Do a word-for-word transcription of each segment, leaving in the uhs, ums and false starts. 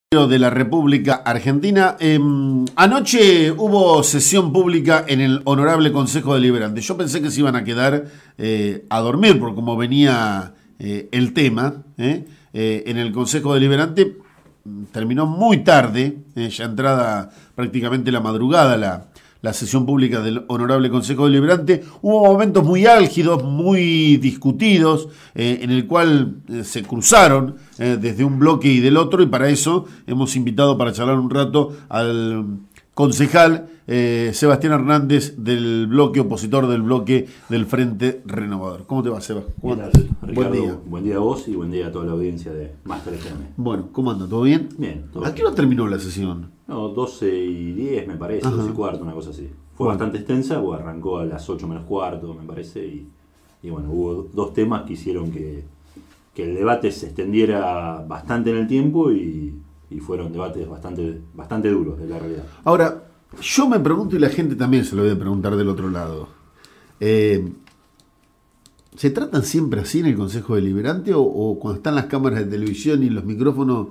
de la República Argentina. Eh, anoche hubo sesión pública en el Honorable Consejo Deliberante. Yo pensé que se iban a quedar eh, a dormir, por como venía eh, el tema. Eh, eh, en el Consejo Deliberante terminó muy tarde, eh, ya entrada prácticamente la madrugada la, la sesión pública del Honorable Consejo Deliberante. Hubo momentos muy álgidos, muy discutidos, eh, en el cual eh, se cruzaron eh, desde un bloque y del otro, y para eso hemos invitado para charlar un rato al concejal eh, Sebastián Hernández del bloque opositor del bloque del Frente Renovador. ¿Cómo te va, Seba? ¿Cómo andas? Ricardo, buen día. Buen día a vos y buen día a toda la audiencia de Máster F M. Bueno, ¿cómo anda? ¿Todo bien? Bien, todo ¿A qué hora terminó la sesión? No, doce y diez me parece, Ajá. doce y cuarto, una cosa así. Fue Bueno. bastante extensa, porque arrancó a las ocho menos cuarto, me parece, y, y bueno, hubo dos temas que hicieron que, que el debate se extendiera bastante en el tiempo y, y fueron debates bastante, bastante duros, de la realidad. Ahora, yo me pregunto, y la gente también se lo debe preguntar del otro lado, eh, ¿se tratan siempre así en el Consejo Deliberante o, o cuando están las cámaras de televisión y los micrófonos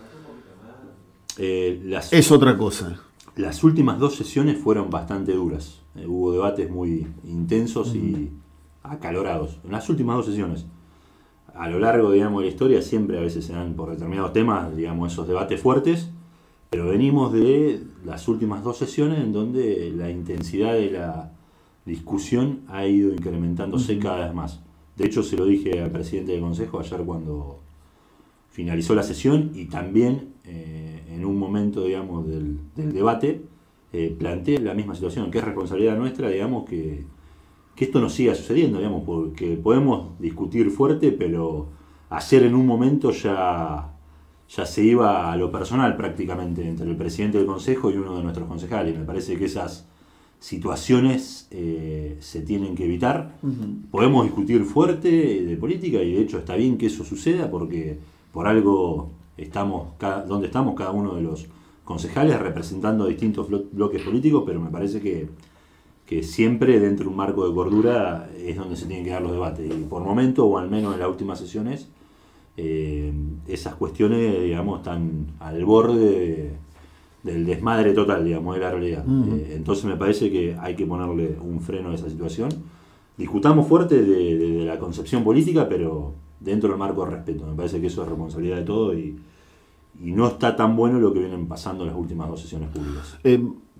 Eh, las, es otra cosa? Las últimas dos sesiones fueron bastante duras. Eh, hubo debates muy intensos uh-huh. y acalorados. En las últimas dos sesiones. A lo largo, digamos, de la historia siempre a veces se dan por determinados temas, digamos, esos debates fuertes, pero venimos de las últimas dos sesiones en donde la intensidad de la discusión ha ido incrementándose uh-huh. cada vez más. De hecho, se lo dije al presidente del Consejo ayer cuando finalizó la sesión y también eh, en un momento, digamos, del, del debate eh, planteé la misma situación, que es responsabilidad nuestra, digamos, que, que esto no siga sucediendo, digamos, porque podemos discutir fuerte, pero ayer en un momento ya, ya se iba a lo personal prácticamente entre el presidente del Consejo y uno de nuestros concejales. Me parece que esas situaciones eh, se tienen que evitar. Uh-huh. Podemos discutir fuerte de política y de hecho está bien que eso suceda porque por algo estamos cada, donde estamos cada uno de los concejales representando distintos blo- bloques políticos, pero me parece que, que siempre dentro de un marco de cordura es donde se tienen que dar los debates. Y por momento, o al menos en las últimas sesiones, eh, esas cuestiones, digamos, están al borde de, del desmadre total, digamos, de la realidad. Uh-huh. Eh, entonces me parece que hay que ponerle un freno a esa situación. Discutamos fuerte de, de, de la concepción política, pero dentro del marco de respeto. Me parece que eso es responsabilidad de todo y, y no está tan bueno lo que vienen pasando en las últimas dos sesiones públicas. Eh,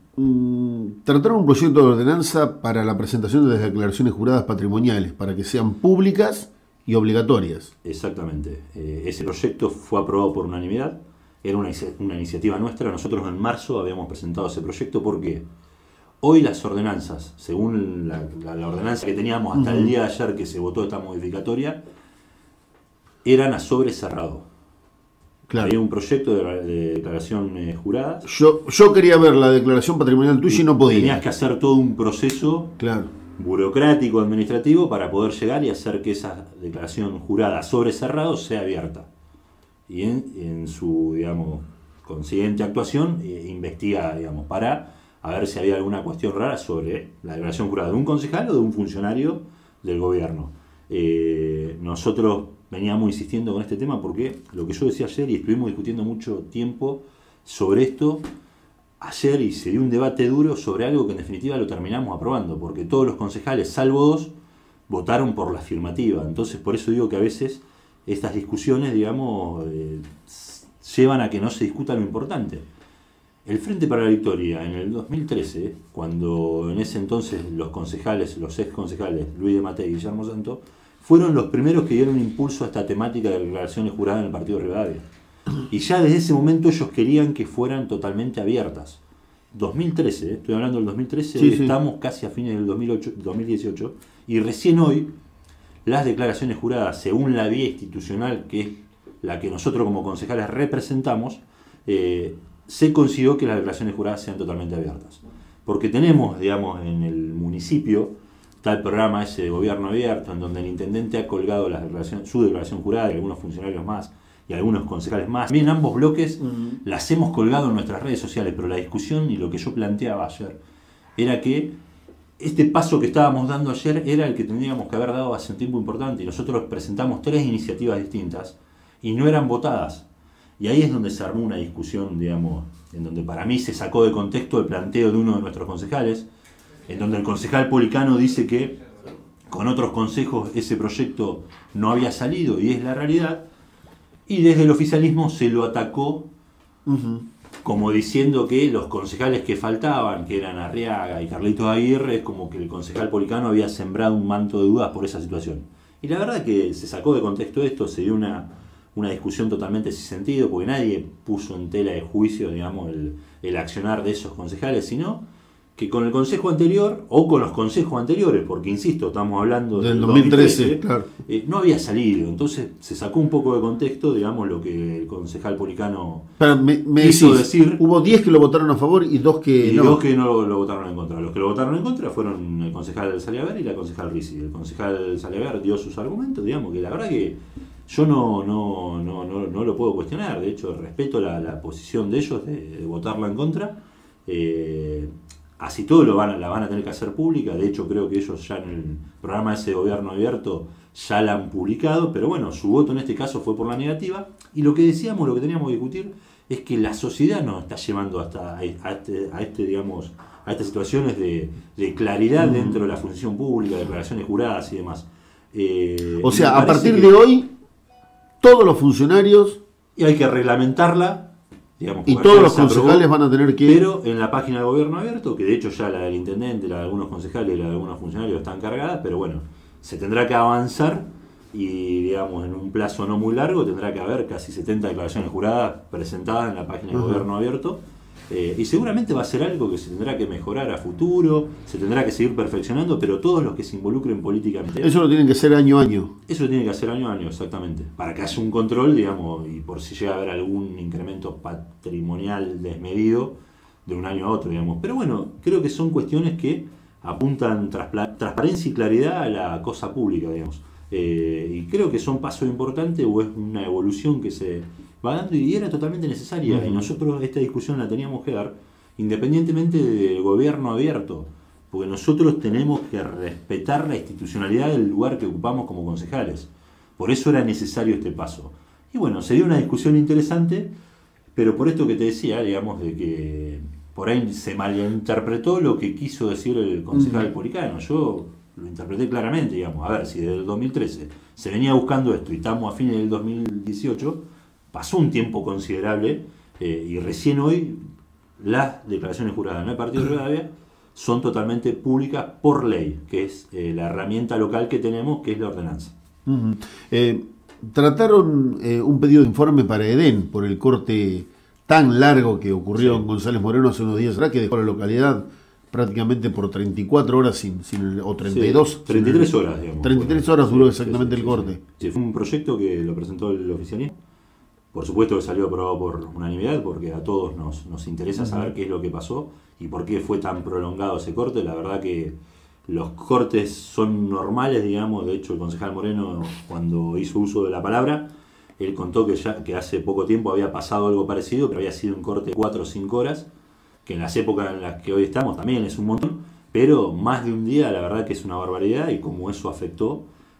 mm, trataron un proyecto de ordenanza para la presentación de las declaraciones juradas patrimoniales, para que sean públicas y obligatorias. Exactamente. Eh, ese proyecto fue aprobado por unanimidad. Era una, una iniciativa nuestra. Nosotros en marzo habíamos presentado ese proyecto porque hoy las ordenanzas, según la, la, la ordenanza que teníamos hasta uh-huh. el día de ayer que se votó esta modificatoria, eran a sobre cerrado. Claro. Había un proyecto de, de declaración eh, jurada. Yo, yo quería ver la declaración patrimonial tuya y no podía. Tenías que hacer todo un proceso claro. burocrático, administrativo, para poder llegar y hacer que esa declaración jurada sobre cerrado sea abierta. Y en, en su, digamos, consiguiente actuación, eh, investiga, digamos, para a ver si había alguna cuestión rara sobre la declaración jurada de un concejal o de un funcionario del gobierno. Eh, nosotros veníamos insistiendo con este tema porque lo que yo decía ayer, y estuvimos discutiendo mucho tiempo sobre esto ayer, y se dio un debate duro sobre algo que en definitiva lo terminamos aprobando, porque todos los concejales, salvo dos, votaron por la afirmativa. Entonces por eso digo que a veces estas discusiones, digamos, eh, llevan a que no se discuta lo importante. El Frente para la Victoria en el dos mil trece, cuando en ese entonces los concejales, los ex concejales Luis de Matei y Guillermo Santo, fueron los primeros que dieron impulso a esta temática de declaraciones juradas en el Partido Rivadavia. Y ya desde ese momento ellos querían que fueran totalmente abiertas. dos mil trece, ¿eh? Estoy hablando del dos mil trece, sí, hoy sí. Estamos casi a fines del dos mil ocho, dos mil dieciocho, y recién hoy las declaraciones juradas, según la vía institucional, que es la que nosotros como concejales representamos, eh, se consiguió que las declaraciones juradas sean totalmente abiertas. Porque tenemos, digamos, en el municipio, está el programa ese de gobierno abierto, en donde el intendente ha colgado las declaraciones, su declaración jurada y algunos funcionarios más y algunos concejales más. También ambos bloques uh-huh. las hemos colgado en nuestras redes sociales, pero la discusión y lo que yo planteaba ayer era que este paso que estábamos dando ayer era el que tendríamos que haber dado hace un tiempo importante, y nosotros presentamos tres iniciativas distintas y no eran votadas. Y ahí es donde se armó una discusión, digamos, en donde para mí se sacó de contexto el planteo de uno de nuestros concejales, en donde el concejal Policano dice que con otros consejos ese proyecto no había salido, y es la realidad, y desde el oficialismo se lo atacó, uh-huh, como diciendo que los concejales que faltaban, que eran Arriaga y Carlitos Aguirre, es como que el concejal Policano había sembrado un manto de dudas por esa situación. Y la verdad que se sacó de contexto esto, se dio una, una discusión totalmente sin sentido, porque nadie puso en tela de juicio, digamos, el, el accionar de esos concejales, sino que con el consejo anterior, o con los consejos anteriores, porque insisto, estamos hablando del, del dos mil trece, dos mil trece, claro, eh, no había salido. Entonces se sacó un poco de contexto, digamos, lo que el concejal Policano Pero me, me quiso decís, decir. Hubo diez que lo votaron a favor y dos que y no. dos que no lo, lo votaron en contra. Los que lo votaron en contra fueron el concejal Saliaver y la concejal Risi. El concejal Saliaver dio sus argumentos, digamos, que la verdad que yo no, no, no, no, no lo puedo cuestionar. De hecho, respeto la, la posición de ellos de, de votarla en contra. Eh, Así todo lo van, la van a tener que hacer pública. De hecho, creo que ellos ya en el programa ese de gobierno abierto ya la han publicado. Pero bueno, su voto en este caso fue por la negativa. Y lo que decíamos, lo que teníamos que discutir, es que la sociedad nos está llevando hasta a este, a este digamos, a estas situaciones de, de claridad dentro de la función pública, declaraciones juradas y demás. Eh, o sea, a partir que, de hoy, todos los funcionarios... Y hay que reglamentarla. Digamos, y todos los concejales van a tener que... Pero en la página de gobierno abierto, que de hecho ya la del intendente, la de algunos concejales y la de algunos funcionarios están cargadas, pero bueno, se tendrá que avanzar y, digamos, en un plazo no muy largo tendrá que haber casi setenta declaraciones juradas presentadas en la página de uh-huh. gobierno abierto. Eh, y seguramente va a ser algo que se tendrá que mejorar a futuro, se tendrá que seguir perfeccionando, pero todos los que se involucren políticamente... Eso lo tienen que hacer año a año. Eso lo tiene que hacer año a año, exactamente. Para que haya un control, digamos, y por si llega a haber algún incremento patrimonial desmedido de un año a otro, digamos. Pero bueno, creo que son cuestiones que apuntan traspla- transparencia y claridad a la cosa pública, digamos. Eh, y creo que son pasos importantes o es una evolución que se... va dando y era totalmente necesaria. Uh-huh. Y nosotros esta discusión la teníamos que dar independientemente del gobierno abierto, porque nosotros tenemos que respetar la institucionalidad del lugar que ocupamos como concejales. Por eso era necesario este paso. Y bueno, se dio una discusión interesante, pero por esto que te decía, digamos, de que por ahí se malinterpretó lo que quiso decir el concejal uh-huh. Policano. Yo lo interpreté claramente, digamos, a ver, si desde el dos mil trece se venía buscando esto y estamos a fines del dos mil dieciocho, pasó un tiempo considerable eh, y recién hoy las declaraciones juradas en el Partido de Rivadavia son totalmente públicas por ley, que es eh, la herramienta local que tenemos, que es la ordenanza. Uh-huh. Eh, trataron eh, un pedido de informe para Edén por el corte tan largo que ocurrió sí. en González Moreno hace unos días atrás, que dejó la localidad prácticamente por treinta y cuatro horas sin, sin el, o treinta y dos. Sí, treinta y tres sin el, horas, digamos. treinta y tres horas duró exactamente sí, sí, el corte. Sí, sí. Sí, fue un proyecto que lo presentó el oficialismo. Por supuesto que salió aprobado por unanimidad, porque a todos nos, nos interesa saber qué es lo que pasó y por qué fue tan prolongado ese corte. La verdad que los cortes son normales, digamos. De hecho, el concejal Moreno, cuando hizo uso de la palabra, él contó que ya que hace poco tiempo había pasado algo parecido, pero había sido un corte de cuatro o cinco horas, que en las épocas en las que hoy estamos también es un montón, pero más de un día la verdad que es una barbaridad, y como eso afectó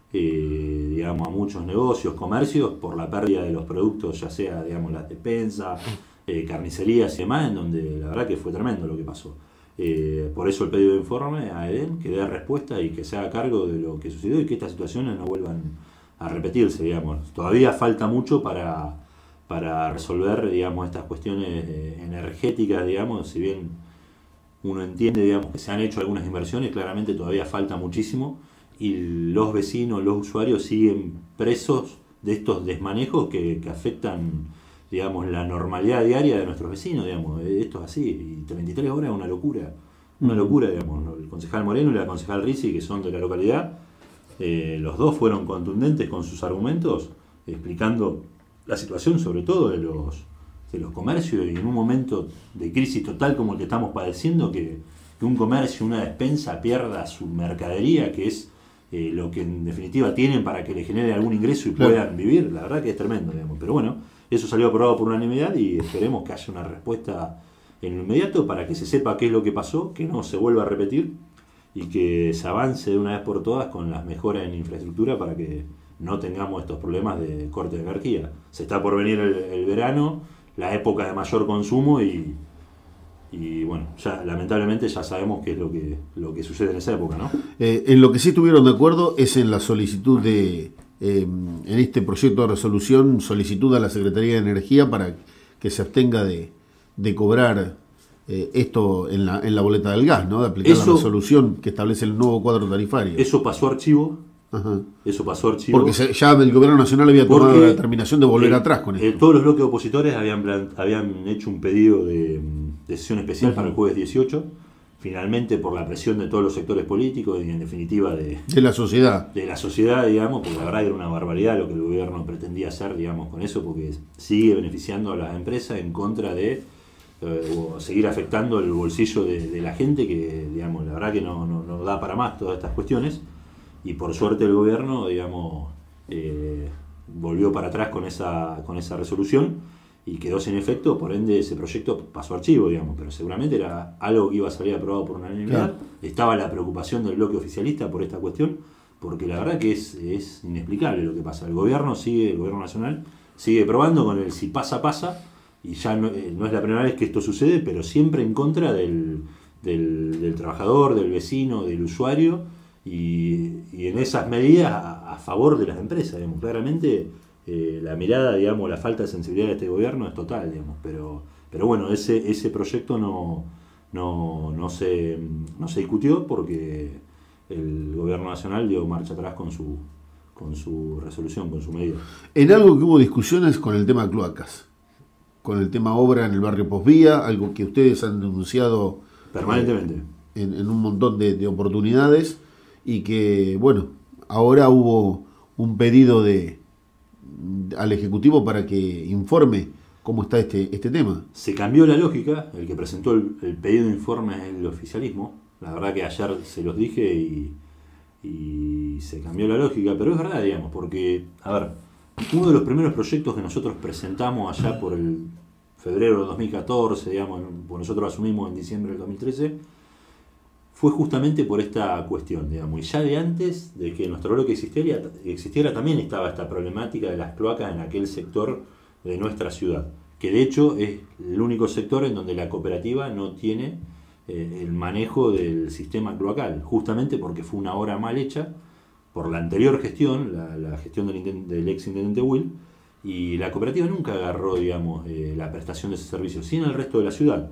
Eh, digamos, a muchos negocios, comercios, por la pérdida de los productos, ya sea, digamos, las despensas, eh, carnicerías y demás, en donde la verdad que fue tremendo lo que pasó. Eh, por eso el pedido de informe a Edén, que dé respuesta y que se haga cargo de lo que sucedió y que estas situaciones no vuelvan a repetirse, digamos. Todavía falta mucho para, para resolver, digamos, estas cuestiones eh, energéticas, digamos, si bien uno entiende, digamos, que se han hecho algunas inversiones, claramente todavía falta muchísimo. Y los vecinos, los usuarios siguen presos de estos desmanejos que, que afectan, digamos, la normalidad diaria de nuestros vecinos, digamos. Esto es así, y treinta y tres horas es una locura, una locura, digamos. El concejal Moreno y la concejal Risi, que son de la localidad, eh, los dos fueron contundentes con sus argumentos, explicando la situación, sobre todo de los, de los comercios, y en un momento de crisis total como el que estamos padeciendo, que, que un comercio, una despensa pierda su mercadería, que es Eh, lo que en definitiva tienen para que le genere algún ingreso y claro. puedan vivir, la verdad que es tremendo, digamos. Pero bueno, eso salió aprobado por unanimidad y esperemos que haya una respuesta en lo inmediato para que se sepa qué es lo que pasó, que no se vuelva a repetir y que se avance de una vez por todas con las mejoras en infraestructura para que no tengamos estos problemas de corte de energía. se está por venir el, el verano, la época de mayor consumo y, y bueno, ya lamentablemente ya sabemos qué es lo que, lo que sucede en esa época, ¿no? Eh, en lo que sí estuvieron de acuerdo es en la solicitud de, eh, en este proyecto de resolución, solicitud a la Secretaría de Energía para que se abstenga de, de cobrar eh, esto en la, en la boleta del gas, ¿no? De aplicar Eso, la resolución que establece el nuevo cuadro tarifario. Eso pasó a archivo. Ajá. Eso pasó a archivo. Porque se, ya el gobierno nacional había tomado Porque, la determinación de volver eh, atrás con esto. Eh, todos los bloques opositores habían, plan, habían hecho un pedido de, de sesión especial uh-huh. para el jueves dieciocho. Finalmente, por la presión de todos los sectores políticos y en definitiva de, de la sociedad. De la sociedad, digamos, porque la verdad era una barbaridad lo que el gobierno pretendía hacer, digamos, con eso, porque sigue beneficiando a las empresas en contra de eh, o seguir afectando el bolsillo de, de la gente, que, digamos, la verdad que no, no, no da para más todas estas cuestiones. Y por suerte el gobierno, digamos, eh, volvió para atrás con esa, con esa resolución y quedó sin efecto, por ende ese proyecto pasó a archivo, digamos, pero seguramente era algo que iba a salir aprobado por unanimidad. Claro. Estaba la preocupación del bloque oficialista por esta cuestión, porque la verdad que es, es inexplicable lo que pasa. El gobierno sigue, el gobierno nacional sigue probando con el si pasa, pasa, y ya no, eh, no es la primera vez que esto sucede, pero siempre en contra del, del, del trabajador, del vecino, del usuario. Y, y en esas medidas a, a favor de las empresas, digamos. Claramente eh, la mirada, digamos, la falta de sensibilidad de este gobierno es total, digamos, pero, pero bueno, ese, ese proyecto no, no, no, se, no se discutió porque el gobierno nacional dio marcha atrás con su, con su resolución, con su medida. En algo que hubo discusiones con el tema de cloacas, con el tema obra en el barrio Posvía, algo que ustedes han denunciado permanentemente eh, en, en un montón de, de oportunidades. Y que, bueno, ahora hubo un pedido de, de al Ejecutivo para que informe cómo está este, este tema. Se cambió la lógica, el que presentó el, el pedido de informe es el oficialismo. La verdad que ayer se los dije y, y se cambió la lógica, pero es verdad, digamos, porque, a ver, uno de los primeros proyectos que nosotros presentamos allá por el febrero de dos mil catorce, digamos, pues nosotros asumimos en diciembre del dos mil trece, fue justamente por esta cuestión, digamos, y ya de antes de que nuestro bloque existiera, existiera también estaba esta problemática de las cloacas en aquel sector de nuestra ciudad, que de hecho es el único sector en donde la cooperativa no tiene eh, el manejo del sistema cloacal, justamente porque fue una obra mal hecha por la anterior gestión, la, la gestión del, del ex intendente Will, y la cooperativa nunca agarró, digamos, eh, la prestación de ese servicio, sin el resto de la ciudad.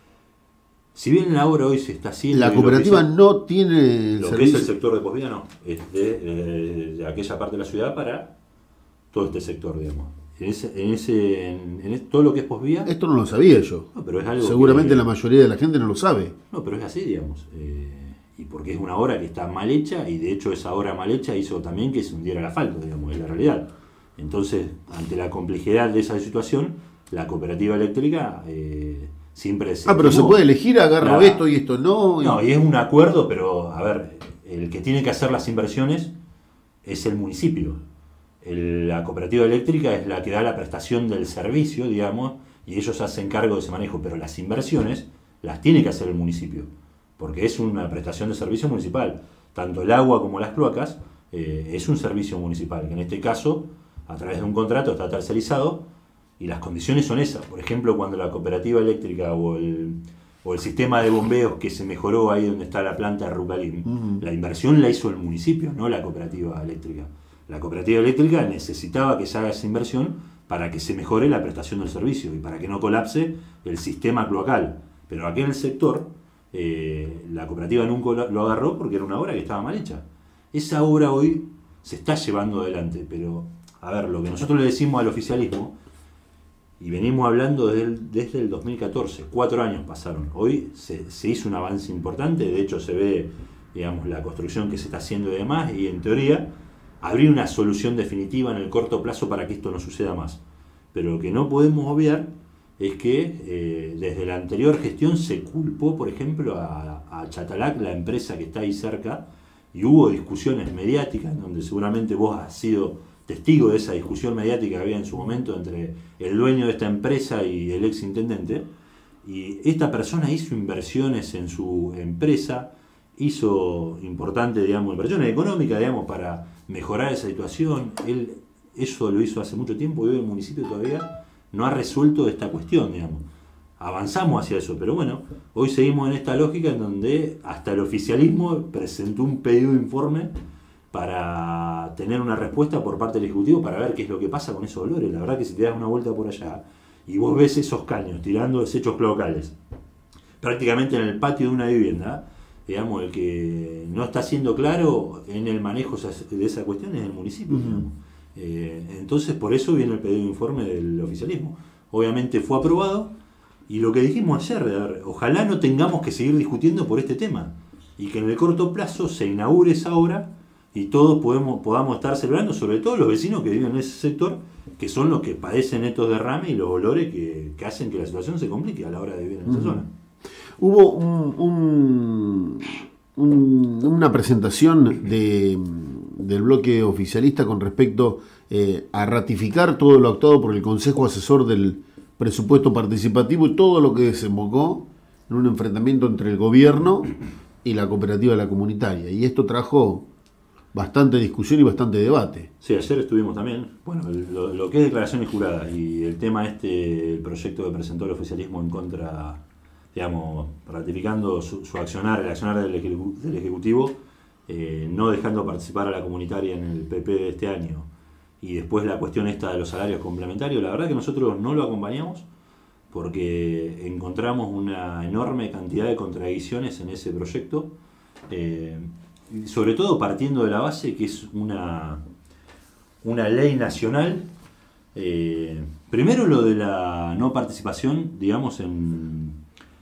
Si bien la obra hoy se está haciendo... La cooperativa es, no tiene... Lo que es el sector de Posvía no, es de, de, de aquella parte de la ciudad para todo este sector, digamos. En ese, en ese, en, en todo lo que es Posvía... Esto no lo sabía yo. No, pero es algo seguramente que, la mayoría de la gente no lo sabe. No, pero es así, digamos. Eh, y porque es una obra que está mal hecha, y de hecho esa obra mal hecha hizo también que se hundiera el asfalto, digamos, es la realidad. Entonces, ante la complejidad de esa situación, la cooperativa eléctrica... Eh, siempre se ah, pero se puede elegir, agarro la, esto y esto no. Y... No, y es un acuerdo, pero a ver, el que tiene que hacer las inversiones es el municipio. El, la cooperativa eléctrica es la que da la prestación del servicio, digamos, y ellos hacen cargo de ese manejo, pero las inversiones las tiene que hacer el municipio, porque es una prestación de servicio municipal. Tanto el agua como las cloacas eh, es un servicio municipal, que en este caso, a través de un contrato, está tercerizado. Y las condiciones son esas. Por ejemplo, cuando la cooperativa eléctrica o el, o el sistema de bombeos que se mejoró ahí donde está la planta de Rucalín, uh-huh. la inversión la hizo el municipio, no la cooperativa eléctrica. La cooperativa eléctrica necesitaba que se haga esa inversión para que se mejore la prestación del servicio y para que no colapse el sistema cloacal. Pero aquí en el sector, eh, la cooperativa nunca lo agarró porque era una obra que estaba mal hecha. Esa obra hoy se está llevando adelante, pero, a ver, lo que nosotros le decimos al oficialismo, y venimos hablando desde el, desde el dos mil catorce, cuatro años pasaron. Hoy se, se hizo un avance importante, de hecho se ve, digamos, la construcción que se está haciendo y demás, y en teoría habría una solución definitiva en el corto plazo para que esto no suceda más. Pero lo que no podemos obviar es que eh, desde la anterior gestión se culpó, por ejemplo, a, a Chatalac, la empresa que está ahí cerca, y hubo discusiones mediáticas, donde seguramente vos has sido testigo de esa discusión mediática que había en su momento entre el dueño de esta empresa y el ex intendente, y esta persona hizo inversiones en su empresa, hizo importantes, digamos, inversiones económicas, digamos, para mejorar esa situación. Él eso lo hizo hace mucho tiempo y hoy el municipio todavía no ha resuelto esta cuestión, digamos. Avanzamos hacia eso, pero bueno, hoy seguimos en esta lógica en donde hasta el oficialismo presentó un pedido de informe para tener una respuesta por parte del Ejecutivo para ver qué es lo que pasa con esos olores. La verdad que si te das una vuelta por allá y vos ves esos caños tirando desechos cloacales prácticamente en el patio de una vivienda, digamos, el que no está siendo claro en el manejo de esa cuestión es el municipio. Uh-huh. eh, entonces por eso viene el pedido de informe del oficialismo. Obviamente fue aprobado. Y lo que dijimos ayer, de ver, ojalá no tengamos que seguir discutiendo por este tema y que en el corto plazo se inaugure esa obra y todos podemos, podamos estar celebrando, sobre todo los vecinos que viven en ese sector, que son los que padecen estos derrames y los olores que, que hacen que la situación se complique a la hora de vivir en esa uh-huh. zona. Hubo un, un, un, una presentación de, del bloque oficialista con respecto eh, a ratificar todo lo actuado por el Consejo Asesor del Presupuesto Participativo y todo lo que desembocó en un enfrentamiento entre el gobierno y la cooperativa de la comunitaria. Y esto trajo bastante discusión y bastante debate. Sí, ayer estuvimos también, bueno, lo, lo que es declaraciones juradas y el tema este, el proyecto que presentó el oficialismo en contra, digamos, ratificando su, su accionar, el accionar del, ejecu, del Ejecutivo, eh, no dejando participar a la comunitaria en el P P de este año. Y después la cuestión esta de los salarios complementarios, la verdad que nosotros no lo acompañamos porque encontramos una enorme cantidad de contradicciones en ese proyecto, eh, sobre todo partiendo de la base que es una, una ley nacional. Eh, primero lo de la no participación, digamos, en,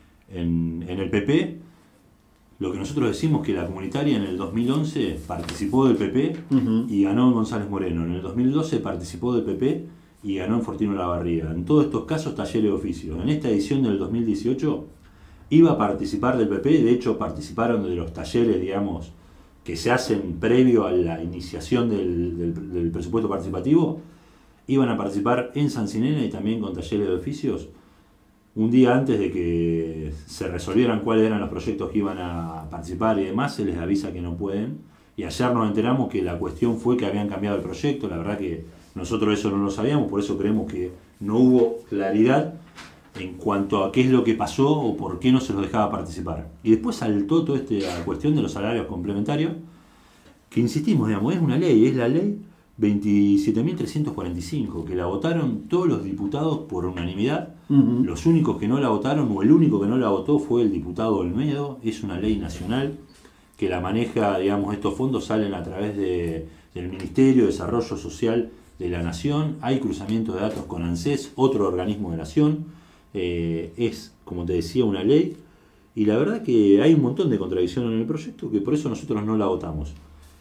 en, en el P P. Lo que nosotros decimos que la comunitaria en el dos mil once participó del P P uh-huh. y ganó en González Moreno. En el dos mil doce participó del P P y ganó en Fortino Lavarriga. En todos estos casos, talleres de oficio. En esta edición del dos mil dieciocho iba a participar del P P. De hecho, participaron de los talleres, digamos, que se hacen previo a la iniciación del, del, del presupuesto participativo. Iban a participar en San Sinena y también con talleres de oficios. Un día antes de que se resolvieran cuáles eran los proyectos que iban a participar y demás, se les avisa que no pueden. Y ayer nos enteramos que la cuestión fue que habían cambiado el proyecto. La verdad que nosotros eso no lo sabíamos, por eso creemos que no hubo claridad en cuanto a qué es lo que pasó o por qué no se los dejaba participar. Y después saltó toda esta cuestión de los salarios complementarios, que insistimos, digamos, es una ley, es la ley veintisiete mil trescientos cuarenta y cinco, que la votaron todos los diputados por unanimidad. Uh-huh. Los únicos que no la votaron, o el único que no la votó, fue el diputado Olmedo. Es una ley nacional que la maneja, digamos, estos fondos salen a través de, del Ministerio de Desarrollo Social de la Nación. Hay cruzamiento de datos con ANSES, otro organismo de Nación. Eh, es, como te decía, una ley. Y la verdad que hay un montón de contradicciones en el proyecto, que por eso nosotros no la votamos.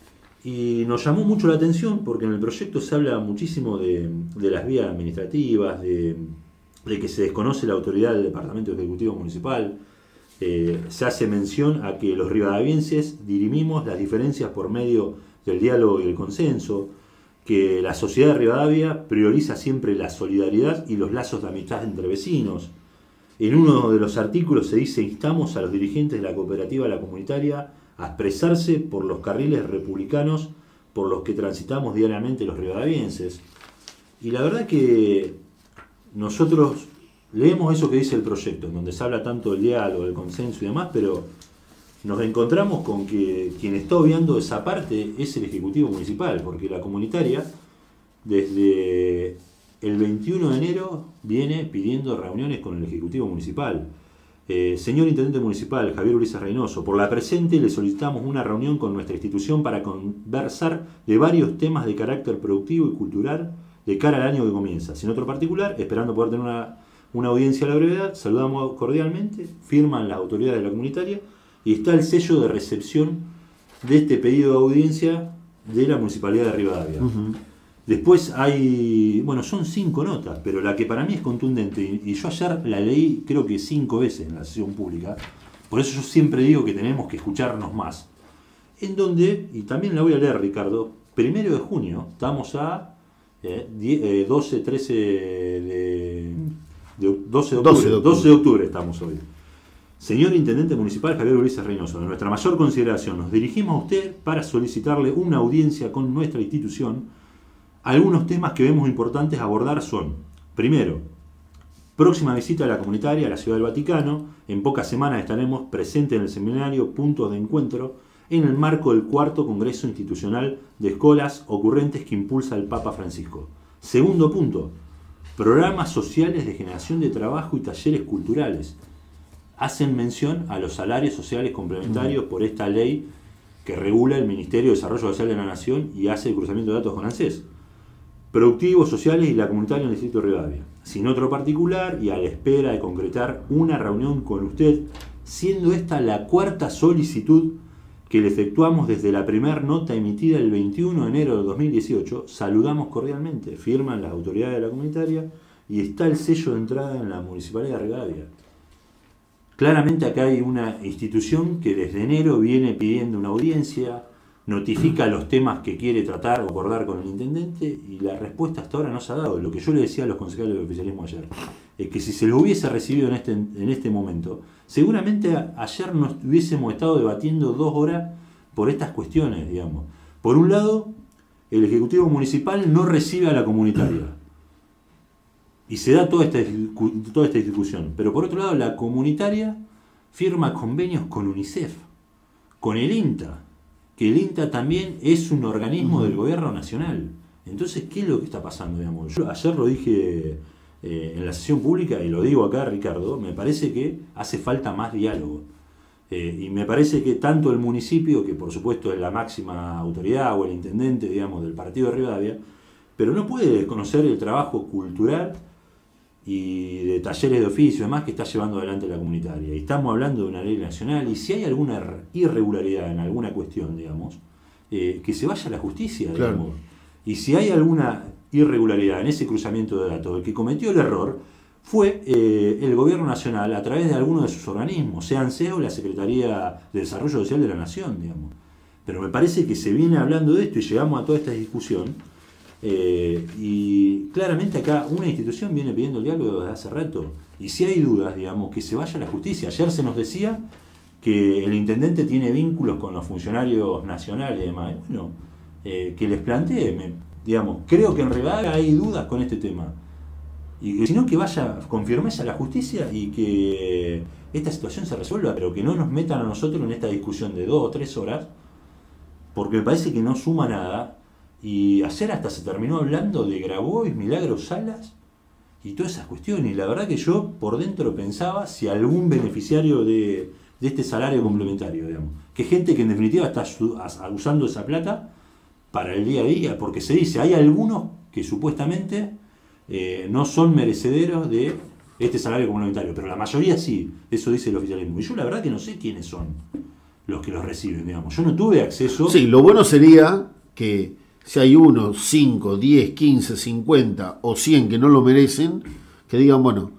Y nos llamó mucho la atención porque en el proyecto se habla muchísimo de, de las vías administrativas, de, de que se desconoce la autoridad del Departamento Ejecutivo Municipal. Eh, se hace mención a que los rivadavienses dirimimos las diferencias por medio del diálogo y el consenso, que la sociedad de Rivadavia prioriza siempre la solidaridad y los lazos de amistad entre vecinos. En uno de los artículos se dice: instamos a los dirigentes de la cooperativa La Comunitaria a expresarse por los carriles republicanos por los que transitamos diariamente los rivadavienses. Y la verdad que nosotros leemos eso que dice el proyecto, en donde se habla tanto del diálogo, del consenso y demás, pero nos encontramos con que quien está obviando esa parte es el Ejecutivo Municipal, porque la comunitaria desde el veintiuno de enero viene pidiendo reuniones con el Ejecutivo Municipal. Eh, señor Intendente Municipal, Javier Ulises Reynoso, por la presente le solicitamos una reunión con nuestra institución para conversar de varios temas de carácter productivo y cultural de cara al año que comienza. Sin otro particular, esperando poder tener una, una audiencia a la brevedad, saludamos cordialmente, firman las autoridades de la comunitaria y está el sello de recepción de este pedido de audiencia de la Municipalidad de Rivadavia. Uh-huh. Después hay, bueno, son cinco notas, pero la que para mí es contundente, y yo ayer la leí creo que cinco veces en la sesión pública, por eso yo siempre digo que tenemos que escucharnos más, en donde, y también la voy a leer, Ricardo, primero de junio, estamos a eh, diez, eh, doce, trece de, de doce de octubre, doce de octubre. doce de octubre estamos hoy. Señor Intendente Municipal Javier Ulises Reynoso, de nuestra mayor consideración nos dirigimos a usted para solicitarle una audiencia con nuestra institución Algunos temas que vemos importantes abordar son, primero, próxima visita a la comunitaria a la Ciudad del Vaticano. En pocas semanas estaremos presentes en el seminario Puntos de Encuentro en el marco del cuarto Congreso Institucional de Escolas Ocurrentes que impulsa el Papa Francisco. Segundo punto, programas sociales de generación de trabajo y talleres culturales. Hacen mención a los salarios sociales complementarios por esta ley que regula el Ministerio de Desarrollo Social de la Nación y hace el cruzamiento de datos con ANSES. Productivos, sociales y la comunitaria en el distrito de Rivadavia. Sin otro particular y a la espera de concretar una reunión con usted, siendo esta la cuarta solicitud que le efectuamos desde la primera nota emitida el veintiuno de enero de dos mil dieciocho, saludamos cordialmente, firman las autoridades de la comunitaria y está el sello de entrada en la Municipalidad de Rivadavia. Claramente acá hay una institución que desde enero viene pidiendo una audiencia, notifica los temas que quiere tratar o acordar con el intendente y la respuesta hasta ahora no se ha dado. Lo que yo le decía a los concejales del oficialismo ayer es que si se lo hubiese recibido en este, en este momento, seguramente a, ayer nos hubiésemos estado debatiendo dos horas por estas cuestiones, digamos. Por un lado, el Ejecutivo Municipal no recibe a la comunitaria y se da toda esta, toda esta discusión. Pero por otro lado, la comunitaria firma convenios con UNICEF, con el INTA, que el INTA también es un organismo del gobierno nacional. Entonces, ¿qué es lo que está pasando? Digamos? Yo ayer lo dije eh, en la sesión pública y lo digo acá, Ricardo, me parece que hace falta más diálogo. Eh, y me parece que tanto el municipio, que por supuesto es la máxima autoridad, o el intendente, digamos, del partido de Rivadavia, pero no puede desconocer el trabajo cultural y de talleres de oficio y demás que está llevando adelante la comunitaria. Y estamos hablando de una ley nacional y si hay alguna irregularidad en alguna cuestión, digamos, eh, que se vaya a la justicia, claro. digamos. Y si hay alguna irregularidad en ese cruzamiento de datos, el que cometió el error fue eh, el gobierno nacional a través de alguno de sus organismos, sea ANSES o la Secretaría de Desarrollo Social de la Nación, digamos. Pero me parece que se viene hablando de esto y llegamos a toda esta discusión. Eh, y claramente acá una institución viene pidiendo el diálogo desde hace rato y si hay dudas, digamos, que se vaya a la justicia. Ayer se nos decía que el intendente tiene vínculos con los funcionarios nacionales y demás. Bueno, eh, que les plantee, me, digamos, creo que en Rivadavia hay dudas con este tema y si no, que vaya con firmeza a la justicia y que esta situación se resuelva, pero que no nos metan a nosotros en esta discusión de dos o tres horas, porque me parece que no suma nada. Y ayer hasta se terminó hablando de Grabois, Milagros Salas y todas esas cuestiones. Y la verdad que yo por dentro pensaba si algún beneficiario de, de este salario complementario, digamos, que gente que en definitiva está usando esa plata para el día a día, porque se dice, hay algunos que supuestamente eh, no son merecederos de este salario complementario, pero la mayoría sí, eso dice el oficialismo. Y yo la verdad que no sé quiénes son los que los reciben, digamos. Yo no tuve acceso. Sí, lo bueno sería que si hay uno, cinco, diez, quince, cincuenta o cien que no lo merecen, que digan, bueno,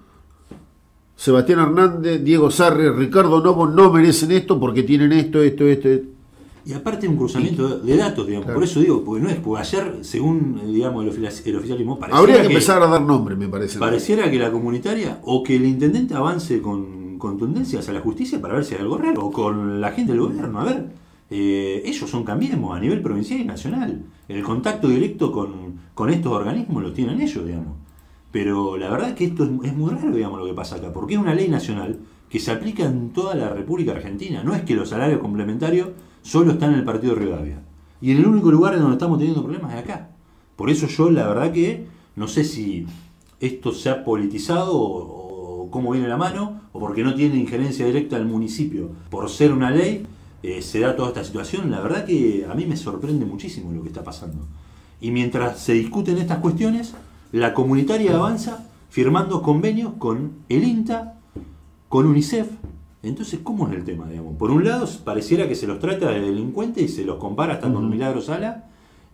Sebastián Hernández, Diego Sarre, Ricardo Novo no merecen esto porque tienen esto, esto, esto. esto. Y aparte un cruzamiento de datos, digamos, claro. Por eso digo, porque no es, porque ayer, según digamos el, el oficialismo, pareciera habría que, que empezar a dar nombre, me parece. Pareciera que la comunitaria, o que el intendente avance con contundencia hacia la justicia para ver si hay algo raro, o con la gente del gobierno, a ver, eh, ellos son Cambiemos a nivel provincial y nacional. El contacto directo con, con estos organismos lo tienen ellos, digamos. Pero la verdad es que esto es, es muy raro, digamos, lo que pasa acá, porque es una ley nacional que se aplica en toda la República Argentina. No es que los salarios complementarios solo están en el partido de Rivadavia. Y en el único lugar en donde estamos teniendo problemas es acá. Por eso yo, la verdad que no sé si esto se ha politizado o, o cómo viene la mano, o porque no tiene injerencia directa al municipio. Por ser una ley, eh, se da toda esta situación. La verdad que a mí me sorprende muchísimo lo que está pasando. Y mientras se discuten estas cuestiones, la comunitaria avanza firmando convenios con el INTA, con UNICEF. Entonces, ¿cómo es el tema? Digamos? Por un lado, pareciera que se los trata de delincuentes y se los compara hasta con Milagros Sala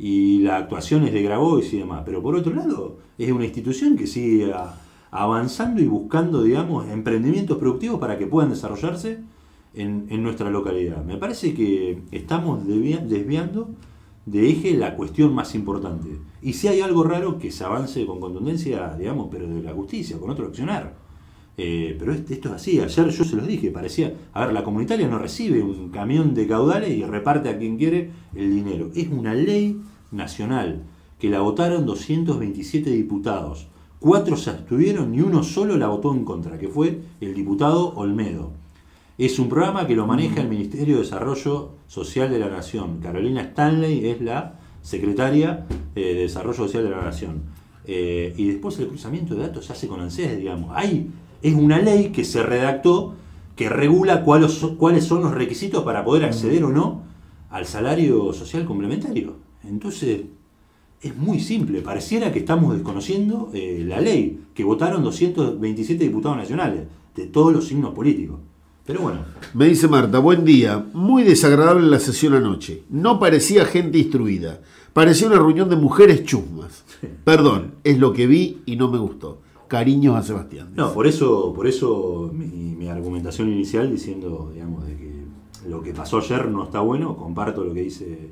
y las actuaciones de Grabois y demás. Pero por otro lado, es una institución que sigue a, avanzando y buscando, digamos, emprendimientos productivos para que puedan desarrollarse en, en nuestra localidad. Me parece que estamos desviando de eje la cuestión más importante. Y si hay algo raro, que se avance con contundencia, digamos, pero de la justicia, con otro accionar. Eh, pero esto es así. Ayer yo se los dije, parecía, a ver, la comunitaria no recibe un camión de caudales y reparte a quien quiere el dinero. Es una ley nacional que la votaron doscientos veintisiete diputados. Cuatro se abstuvieron y uno solo la votó en contra, que fue el diputado Olmedo. Es un programa que lo maneja el Ministerio de Desarrollo Social de la Nación. Carolina Stanley es la secretaria eh, de Desarrollo Social de la Nación. Eh, y después el cruzamiento de datos se hace con ANSES, digamos. Ahí es una ley que se redactó que regula cuáles, cuáles son los requisitos para poder acceder o no al salario social complementario. Entonces, es muy simple. Pareciera que estamos desconociendo eh, la ley que votaron doscientos veintisiete diputados nacionales de todos los signos políticos. Pero bueno. Me dice Marta, buen día. Muy desagradable la sesión anoche. No parecía gente instruida. Parecía una reunión de mujeres chusmas. Perdón, es lo que vi y no me gustó. Cariños a Sebastián. No, por eso, por eso mi, mi argumentación inicial diciendo, digamos, de que lo que pasó ayer no está bueno. Comparto lo que dice,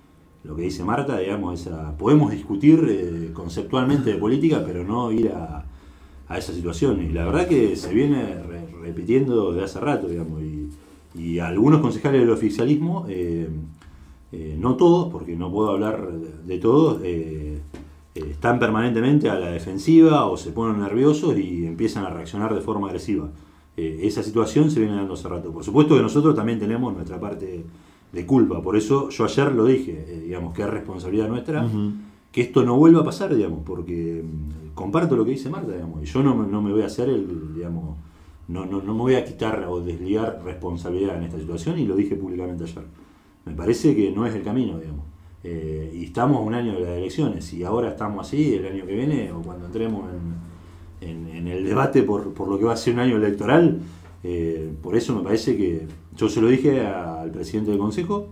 lo que dice Marta, digamos, esa, podemos discutir eh, conceptualmente de política, pero no ir a, a esa situación. Y la verdad que se viene re, repitiendo de hace rato, digamos, y, y algunos concejales del oficialismo, eh, eh, no todos, porque no puedo hablar de, de todos, eh, eh, están permanentemente a la defensiva o se ponen nerviosos y empiezan a reaccionar de forma agresiva. Eh, esa situación se viene dando hace rato. Por supuesto que nosotros también tenemos nuestra parte de culpa, por eso yo ayer lo dije, eh, digamos, que es responsabilidad nuestra, uh-huh. que esto no vuelva a pasar, digamos, porque comparto lo que dice Marta, digamos, y yo no, no me voy a hacer el, digamos, no, no, no me voy a quitar o desligar responsabilidad en esta situación, y lo dije públicamente ayer. Me parece que no es el camino, digamos. Eh, y estamos a un año de las elecciones, y ahora estamos así, el año que viene, o cuando entremos en, en, en el debate por, por lo que va a ser un año electoral, eh, por eso me parece que, yo se lo dije a, al presidente del Consejo,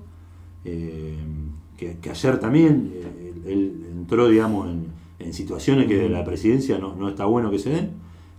eh, que, que ayer también, eh, él, él entró, digamos, en, en situaciones que de la presidencia no, no está bueno que se den,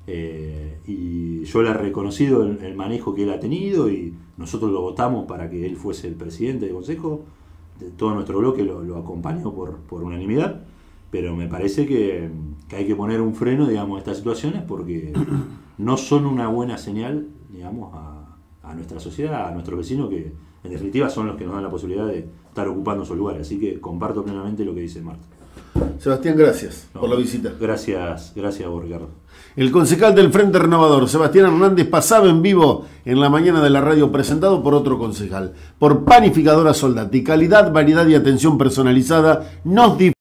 eh, y yo le he reconocido el, el manejo que él ha tenido, y nosotros lo votamos para que él fuese el presidente del Consejo. Todo nuestro bloque lo, lo acompañó por, por unanimidad, pero me parece que, que hay que poner un freno, digamos, a estas situaciones, porque no son una buena señal, digamos, a, a nuestra sociedad, a nuestros vecinos, que en definitiva son los que nos dan la posibilidad de estar ocupando esos lugares. Así que comparto plenamente lo que dice Marta. Sebastián, gracias no, por la visita. Gracias, gracias a vos, Ricardo. El concejal del Frente Renovador, Sebastián Hernández, pasaba en vivo en la mañana de la radio, presentado por otro concejal. Por Panificadora Soldati, calidad, variedad y atención personalizada nos